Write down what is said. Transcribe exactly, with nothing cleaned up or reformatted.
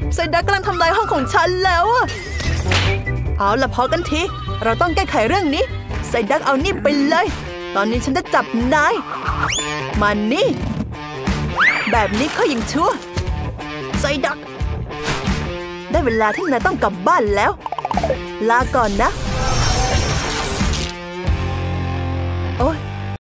ไซดักกำลังทำลายห้องของฉันแล้วอะเอาล่ะพอกันทีเราต้องแก้ไขเรื่องนี้ไซดักเอานี่ไปเลยตอนนี้ฉันจะจับนายมานี่แบบนี้เขายิงชั่วไซดักได้เวลาที่นายต้องกลับบ้านแล้วลาก่อนนะ